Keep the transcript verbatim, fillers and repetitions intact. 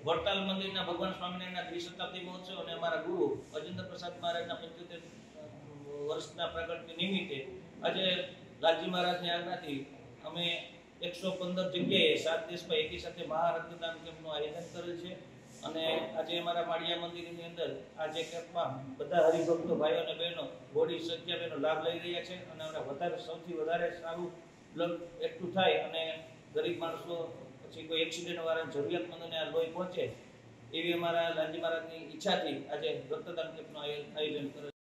વડતાલ મંદિરના ભગવાન સ્વામિનારાયણના દ્વિશતાબ્દી મહોત્સવ અને અમારા ગુરુ અજેન્દ્ર પ્રસાદ મહારાજના પંચોતેર વર્ષના પ્રગટ નિમિત્તે આજે લાલજી મહારાજની આજ્ઞાથી અમે એકસો પંદર જગ્યાએ સાત દેશમાં એકી સાથે મહારક્તદાન કેમ્પનું આયોજન કરેલ છે અને આજે અમારા માળિયા મંદિરની અંદર આજે કેમ્પમાં બધા હરિભક્તો ભાઈઓ અને બહેનો બોડી સંખ્યાનો લાભ લઈ રહ્યા છે અને અમે વધારે સૌથી વધારે સારું બ્લડ એકઠું થાય અને ગરીબ માણસો પછી કોઈ એક્સિડન્ટ વાળા જરૂરિયાતમંદોને આ લોહી પહોંચે એવી અમારા લાલજી મહારાજની ઈચ્છાથી આજે રક્તદાન કેમ્પનું આયોજન કરેલ